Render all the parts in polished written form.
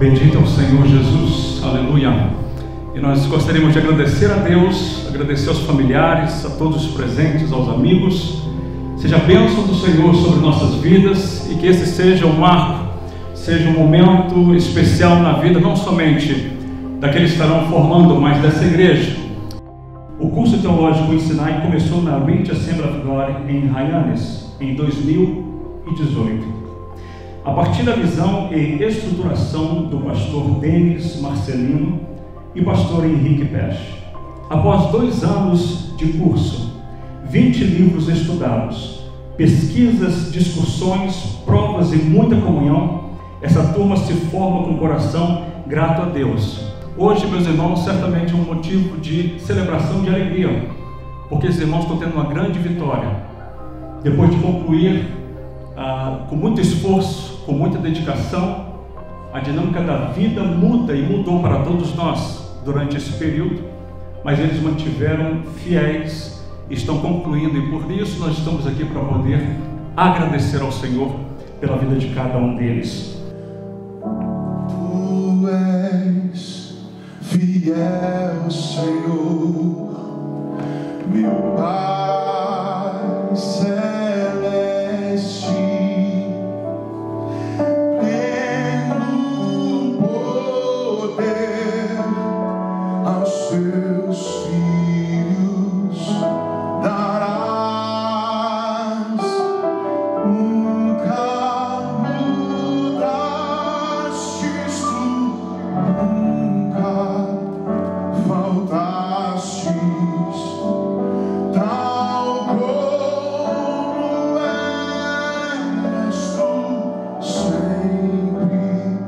Bendito é o Senhor Jesus, aleluia. E nós gostaríamos de agradecer a Deus, agradecer aos familiares, a todos os presentes, aos amigos. Seja a bênção do Senhor sobre nossas vidas e que esse seja um marco, seja um momento especial na vida, não somente daqueles que estarão formando, mas dessa igreja. O curso teológico em Sinai começou na Reach Assembly of God em Hyannis, em 2018. A partir da visão e estruturação do pastor Denis Marcelino e pastor Henrique Peixe. Após 2 anos de curso, 20 livros estudados, pesquisas, discussões, provas e muita comunhão, essa turma se forma com o coração grato a Deus. Hoje, meus irmãos, certamente é um motivo de celebração, de alegria, porque esses irmãos estão tendo uma grande vitória. Depois de concluir com muito esforço, com muita dedicação, a dinâmica da vida muda e mudou para todos nós durante esse período, mas eles mantiveram fiéis, estão concluindo, e por isso nós estamos aqui para poder agradecer ao Senhor pela vida de cada um deles. Tu és fiel, Senhor, meu Pai celeste, pleno poder aos seus filhos darás, nunca mudastes tu, nunca faltastes, tal como és tu, sempre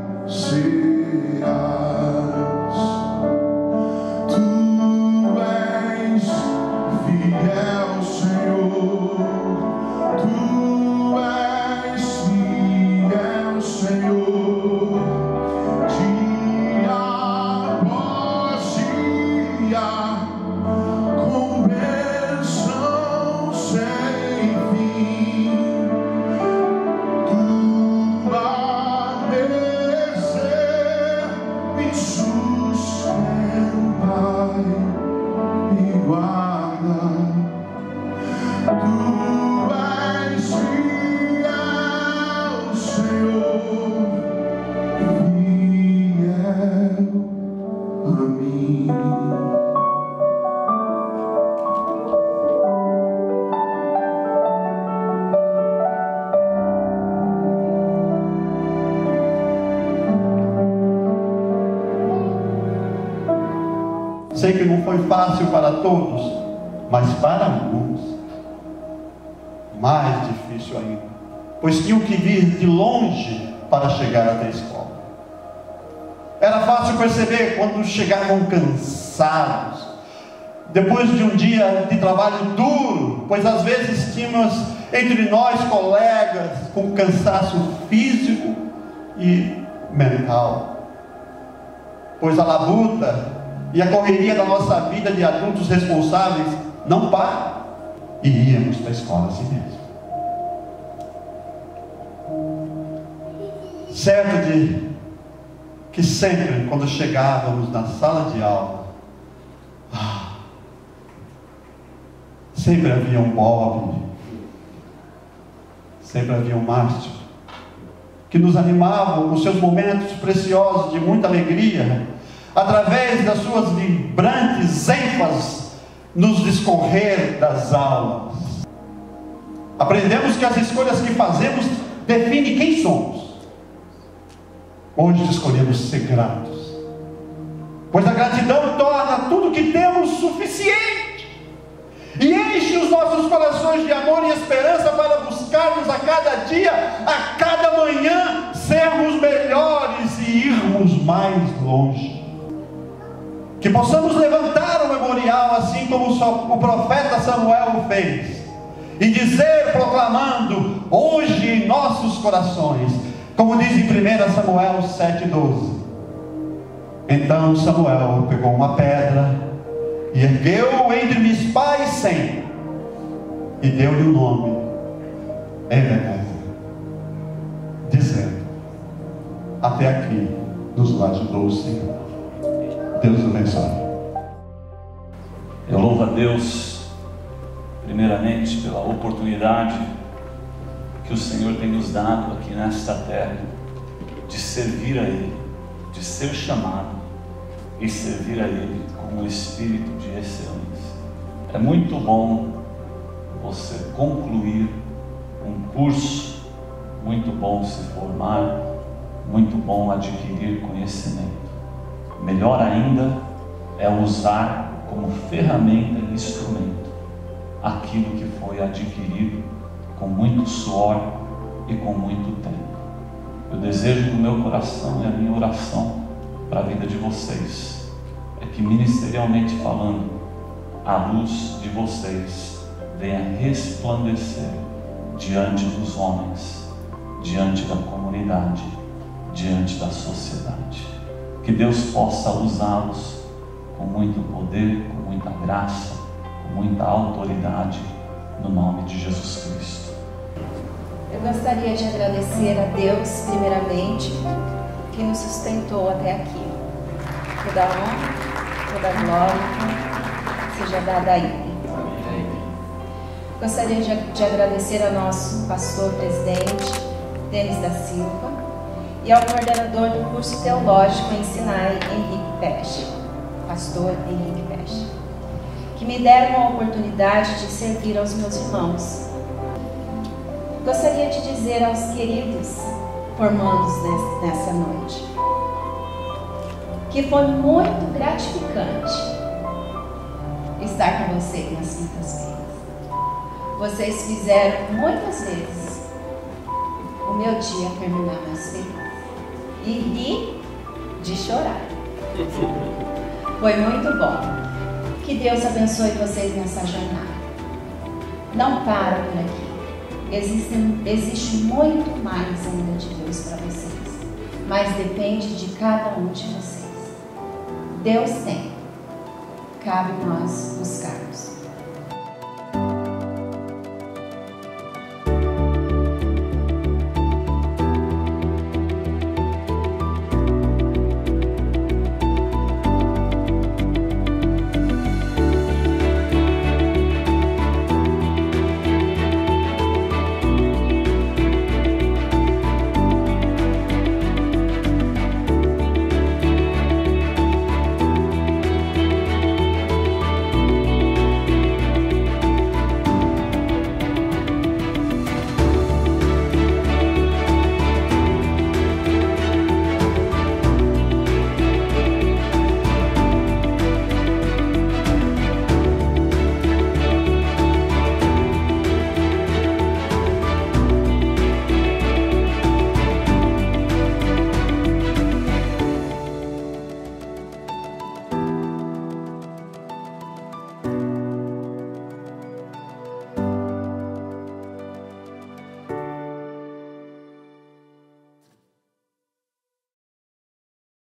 serás. Tu és fiel, Senhor, tu és fiel, Senhor, dia após dia, com bênção sem fim. Tua mercê me sustenta e guarda. Tu és fiel, Senhor, fiel a mim. Sei que não foi fácil para todos, mas para alguns, mais difícil ainda, pois tinham que vir de longe para chegar até a escola. Era fácil perceber quando chegavam cansados, depois de um dia de trabalho duro, pois às vezes tínhamos entre nós colegas com cansaço físico e mental, pois a labuta e a correria da nossa vida de adultos responsáveis não para, e íamos para a escola assim mesmo. Certo de que sempre quando chegávamos na sala de aula, sempre havia um Bob, sempre havia um Márcio, que nos animavam nos seus momentos preciosos de muita alegria, através das suas vibrantes ênfases nos discorrer das aulas. Aprendemos que as escolhas que fazemos definem quem somos. Hoje escolhemos ser gratos, pois a gratidão torna tudo que temos suficiente e enche os nossos corações de amor e esperança para buscarmos a cada dia, a cada manhã, sermos melhores e irmos mais longe. Que possamos levantar o memorial assim como o profeta Samuel o fez, e dizer, proclamando hoje em nossos corações, como diz em 1 Samuel 7,12: então Samuel pegou uma pedra e ergueu entre Mispa e Sem, e deu-lhe o nome Ebenezer, dizendo: até aqui nos ajudou o Senhor. Deus abençoe. Eu louvo a Deus, primeiramente, pela oportunidade que o Senhor tem nos dado aqui nesta terra, de servir a Ele, de ser chamado e servir a Ele com um espírito de excelência. É muito bom você concluir um curso, muito bom se formar, muito bom adquirir conhecimento. Melhor ainda é usar como ferramenta e instrumento aquilo que foi adquirido com muito suor e com muito tempo. O desejo do meu coração e a minha oração para a vida de vocês é que, ministerialmente falando, a luz de vocês venha resplandecer diante dos homens, diante da comunidade, diante da sociedade. Que Deus possa usá-los com muito poder, com muita graça, com muita autoridade, no nome de Jesus Cristo. Eu gostaria de agradecer a Deus, primeiramente, que nos sustentou até aqui. Toda a honra, toda a glória seja dada a Ele. Gostaria de agradecer ao nosso pastor-presidente, Denis da Silva, e ao coordenador do curso teológico em Sinai, Henrique Peixe, pastor Henrique Peixe, que me deram a oportunidade de servir aos meus irmãos. Gostaria de dizer aos queridos formandos nessa noite que foi muito gratificante estar com vocês nas quintas-feiras. Vocês fizeram muitas vezes o meu dia terminar mais feliz e rir de chorar. Foi muito bom. Que Deus abençoe vocês nessa jornada. Não para por aqui. Existe muito mais ainda de Deus para vocês, mas depende de cada um de vocês. Deus tem, cabe nós buscarmos.